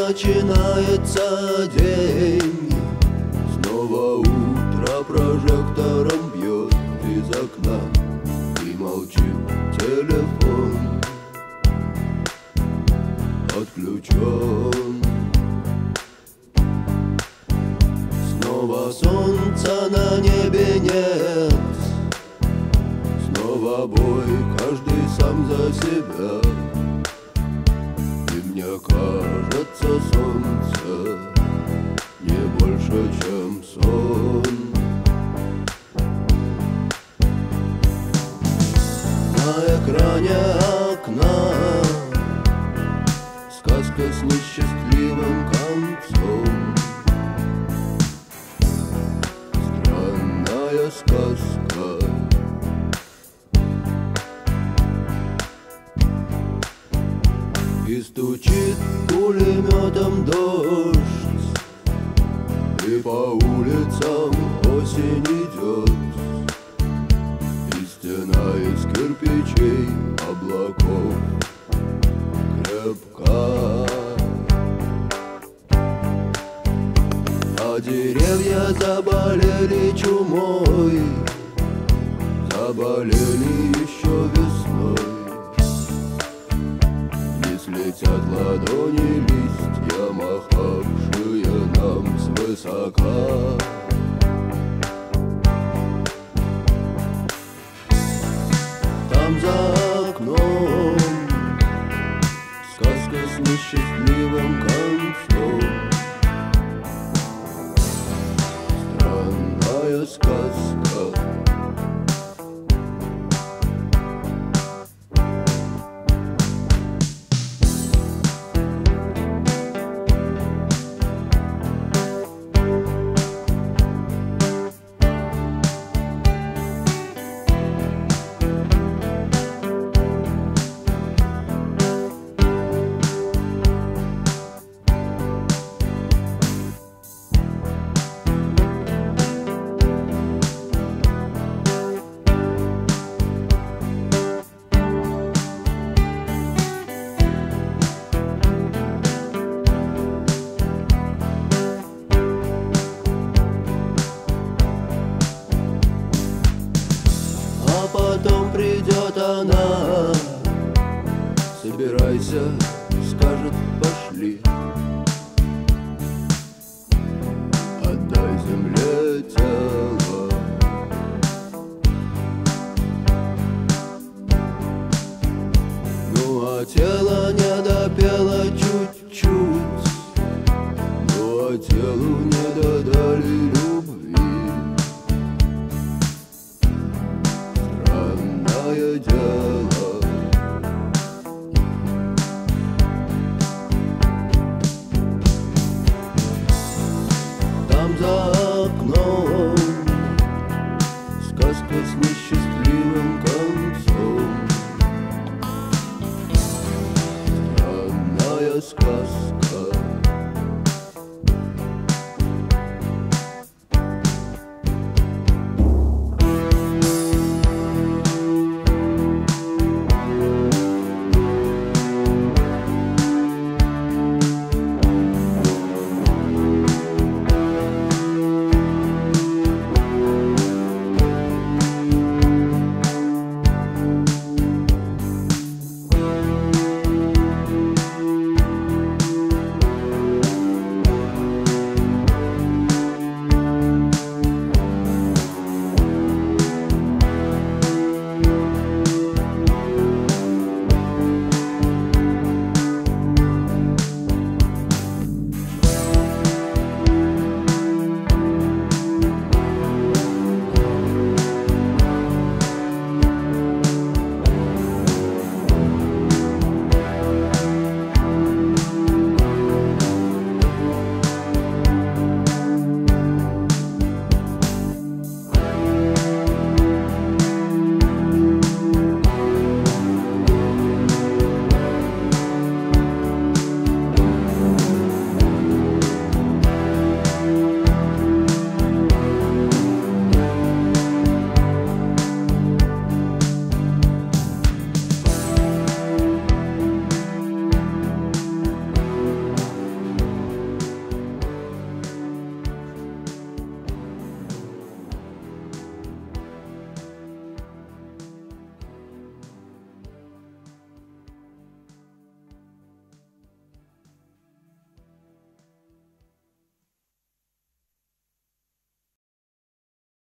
начинается день. Снова утро прожектором бьет из окна, и молчит телефон, отключен. Снова солнца на небе нет, снова бой, каждый сам за себя. И мне кажется, солнце не больше, чем сон. На экране окна сказка с несчастливым концом. Странная сказка. И стучит пулеметом дождь, и по улицам осень идет, и стена из кирпичей облаков крепка. А деревья заболели чумой, заболели еще весной. Летят ладони листья, махавшие нам свысока. Там за окном сказка с несчастливым концом. Странная сказка. Потом придет она, собирайся, скажет.